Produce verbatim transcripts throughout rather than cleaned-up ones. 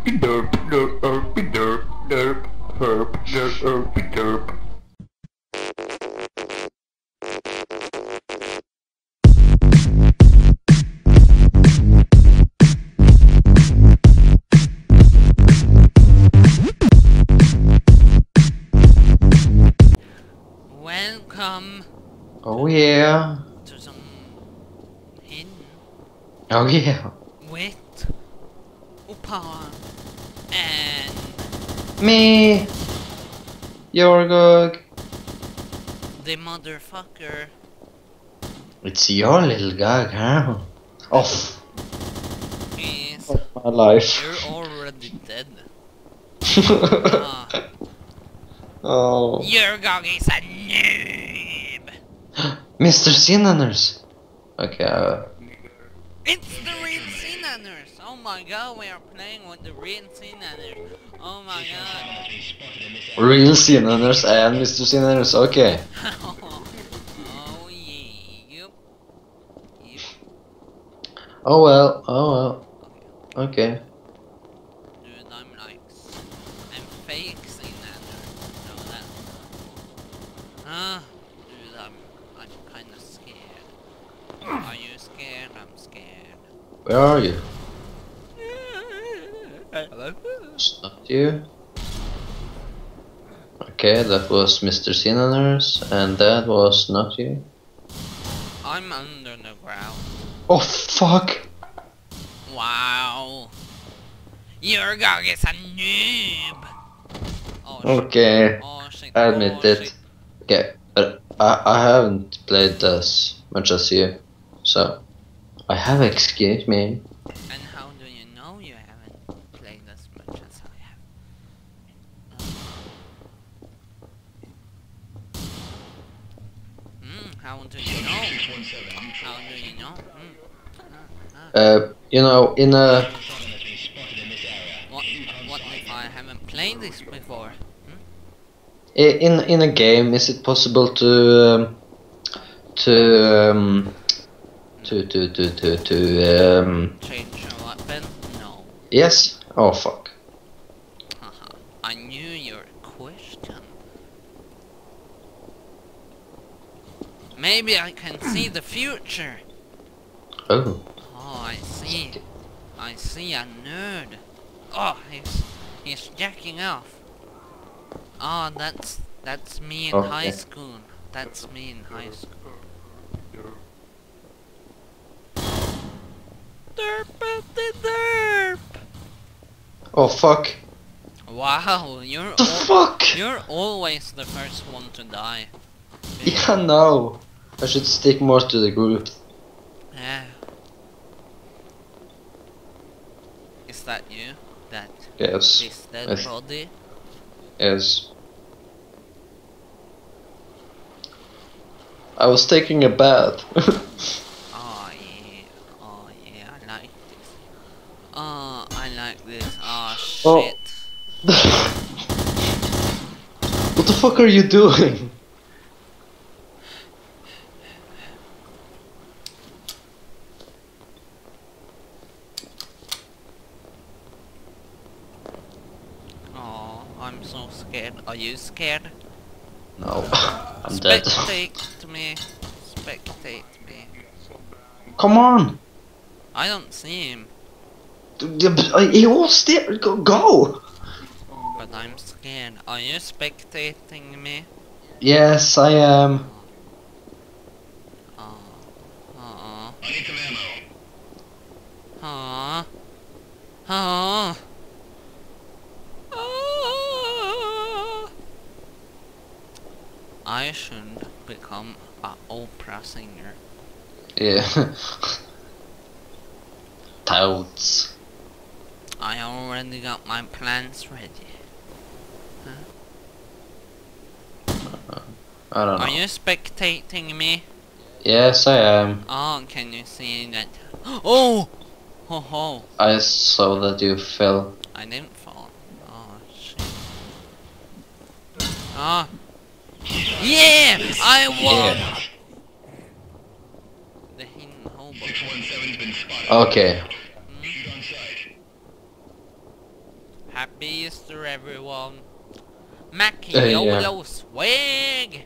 derp, derp, derp, derp, derp, derp, derp, derp, derp. Welcome Oh yeah. to some hidden Oh yeah. with Opal and Me. joergogg. the motherfucker. It's your little gag, huh? Off. Is Of my life. you're already dead. Ah, Oh. joergogg is a noob. Mister Sinners. Okay. Uh, It's the real Sinners. Oh my god, we are playing with the real Sinners. Oh my god. real Sinners and Mister Sinners. Okay. Oh yeah. Yup. Yup. Oh well. Oh well. Okay. Okay. Dude, I'm like, I'm fake Sinlander. You know that? Ah, dude, I'm, I'm kind of scared. Are you scared? I'm scared. Where are you? Hello? It's not you. Okay, that was Mister Sinners, and that was not you. I'm under the ground. Oh fuck! Wow. joergogg is a noob. Oh shit. Okay, Oh shit. I admit Oh, it. shit. Okay, but I, I haven't played as much as you, so I have excuse me. And how do you know you haven't played as much as I have? Hmm, how do you know? How do you know? Hmm. Ah, ah. Uh, you know, in a What, what if I haven't played this before? Hmm? i- in in a game, is it possible to um, to um, to to to to to um, Change your weapon? No. yes? Oh fuck! Haha. I knew your question. Maybe I can see the future. Oh, Oh, I see. I see a nerd. Oh, he's he's jacking off. Oh, that's that's me in Okay. high school. That's me in high school. Derp at the derp. oh fuck! Wow, you're The al fuck! you're always the first one to die. Yeah, no. I should stick more to the group. Yeah. Is that you? That Yes. this dead Yes. body? Yes. I was taking a bath. Oh yeah. Oh yeah, I like this. Oh, I like this. Oh Oh. shit. What the fuck are you doing? Oh, I'm so scared. Are you scared? No, I'm dead. Spectate me. Spectate me. Come on! I don't see him, He was there. Go, go! but I'm scared. Are you spectating me? Yes, I am. Oh. Oh. I need some ammo. Oh. Oh. Oh. I should become a opera singer. Yeah. Toads. I already got my plans ready. I don't know. Are you spectating me? Yes, I am. Oh, can you see that? Oh! Ho ho! I saw that you fell. I didn't fall. Oh shit. Ah! Yeah! I won! Yeah. The hidden hobo. Okay. Hmm? Happy Easter, everyone. Mac Uh, yeah. YOLO swag.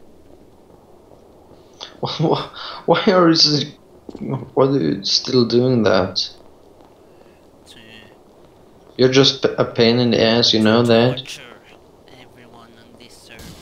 Why are you? s- Why are you still doing that? To You're just p- a pain in the ass, you know that? torture everyone on this server.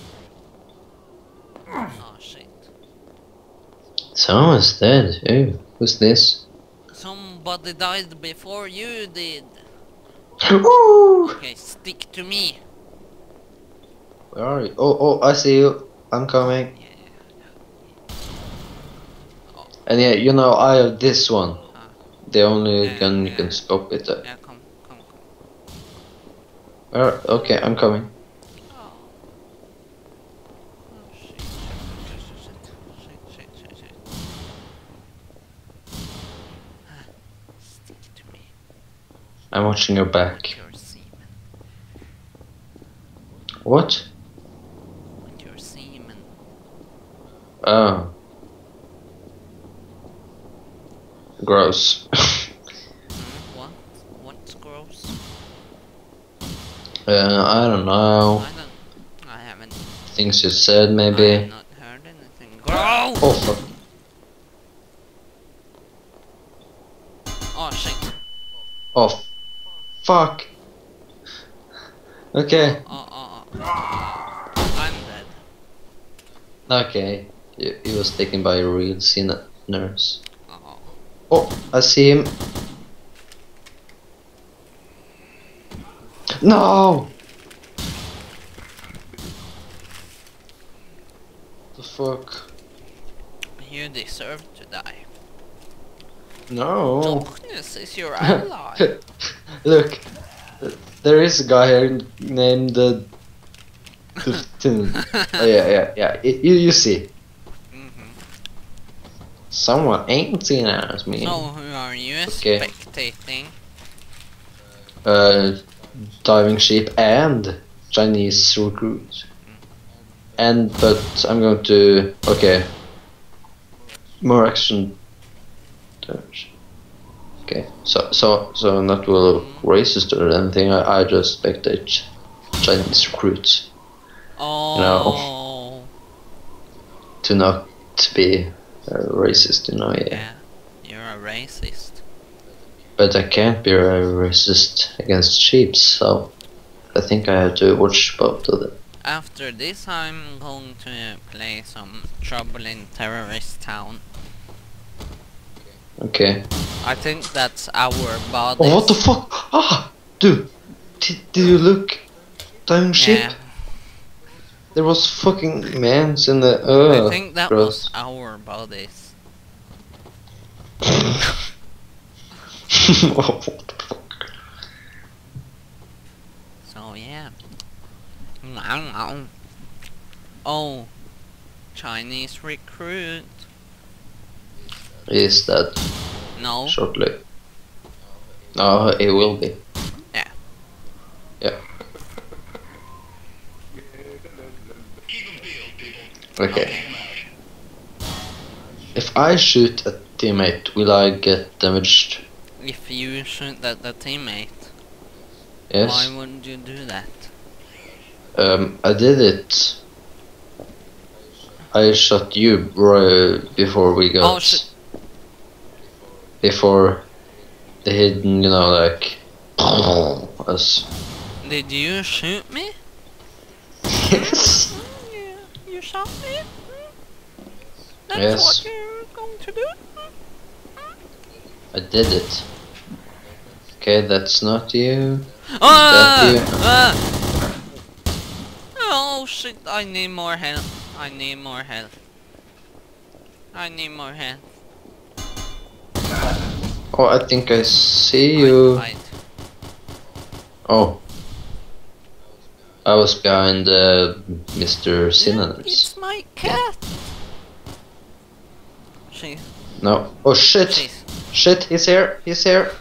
Oh shit. Someone's dead. Ew, who's this? Somebody died before you did. Woo! Okay, stick to me. Where are you? Oh, oh, I see you. I'm coming. Yeah, yeah, yeah. Oh, And yeah, you know, I have this one. huh. The only Yeah, gun you yeah, can scope it at. yeah, come, come, come. Where? Okay, I'm coming. Oh. Oh shit, shit, shit, shit, shit, shit, shit. Ah, stick to me. I'm watching your back. Your semen. What? With your semen. Oh. Gross. Hmm? What? What's gross? uh, I don't know. I don't. I haven't. Things you said, I have maybe. not heard anything. Gross! Oh, fuck. Oh shit. Oh, f- fuck. Okay. Oh, oh, oh. I'm dead. Okay. He he was taken by a real sin- nurse. Oh. Oh, I see him. No! The fuck? You deserve to die. No. Darkness is your ally. Look, there is a guy here named uh, fifteen. Oh yeah, yeah, yeah. I- you you see, Mhm. someone ain't seen as me. So who are you Okay. spectating? Uh, diving ship and Chinese recruit. And but I'm going to okay. More action. Okay, so so so not will racist or anything. I, I just spectate Chinese recruits Oh. to not be uh, racist, you know. Yeah. Yeah. You're a racist. But I can't be a racist against sheep, so I think I have to watch both of them. After this, I'm going to play some Trouble in Terrorist Town. Okay. I think that's our bodies. Oh, what the fuck? Ah, dude, did, did you look? Diving ship? Yeah. There was fucking mans in the. Uh, I think that gross. was our bodies. What the fuck? So yeah. Oh, Chinese recruit. Is that No. shortly? No, it will be. Yeah. Yeah. Okay. If I shoot a teammate, will I get damaged? If you shoot at the teammate, Yes. why wouldn't you do that? Um, I did it. I shot you, bro, before we got. Oh shit. Before the hidden, you know, like. Us. Did you shoot me? Yes. Mm, yeah, you shot me? Mm. That's Yes. what you're going to do? I did it. Okay, that's not you. Ah! That you. Ah! Oh shit, I need more help. I need more help. I need more help. Oh, I think I see you. Hide, hide. Oh. I was behind uh, Mister Look, Synonyms. it's my cat! She, No. Oh shit! she's... Shit, he's here! He's here!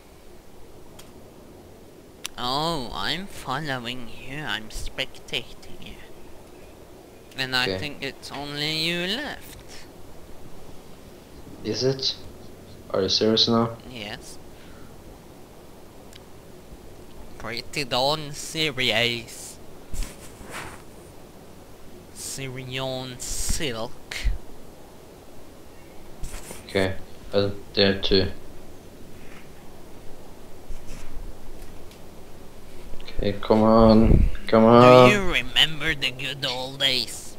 Oh, I'm following you. I'm spectating you. And I Okay. think it's only you left. Is it? Are you serious now? Yes. pretty darn serious. Syrian silk. Okay, but there too. Okay, come on, come Do on. you remember the good old days?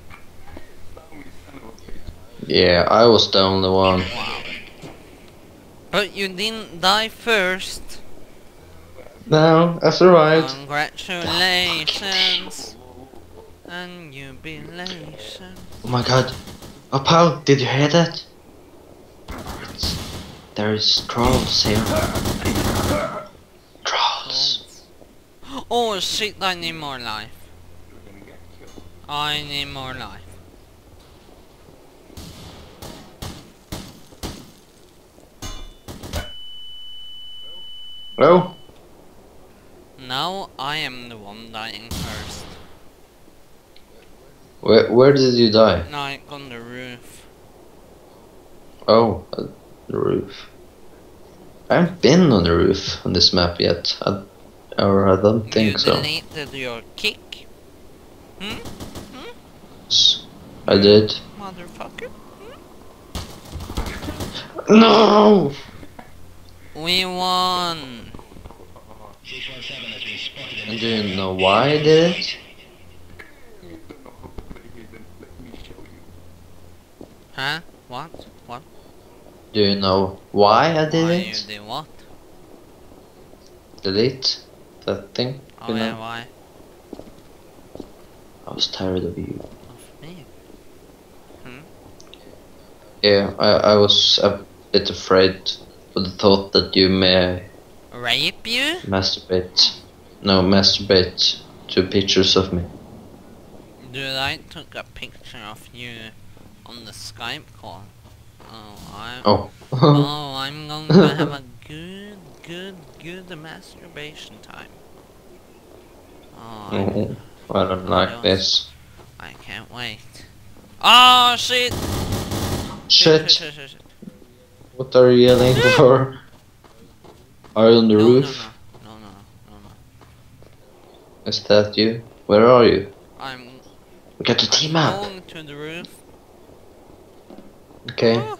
Yeah, I was the only one. Wow. But you didn't die first. No, that's alright. Congratulations. And jubilations. Oh my god. Opal, did you hear that? It's, there's trolls here. Trolls. Oh shit, I need more life. I need more life. Oh, Now I am the one dying first. where, where did you die? Like on the roof. Oh, uh, the roof. I haven't been on the roof on this map yet. I, or I don't think you so. deleted your kick? Hmm? Hmm? S- I did. Motherfucker? No! We won! And do you know why I did it? Huh? What? What? Do you know why I did Why it? you did what? Delete that thing. Oh you yeah, know? why? I was tired of you. Of me? Hmm? Yeah, I, I was a bit afraid for the thought that you may Rape you? masturbate. No, masturbate to pictures of me. Dude, I took a picture of you on the Skype call. Oh, I. Oh. Oh, I'm going to have a good, good, good masturbation time. Oh, I, Oh, I don't I like don't- this. I can't wait. Oh shit! Shit! shit, shit, shit. What are you yelling for? Are you on the No, roof? no, no, no, no, no, no. Is that you? Where are you? I'm. We got to I'm team up. going to the roof. Okay. Oh,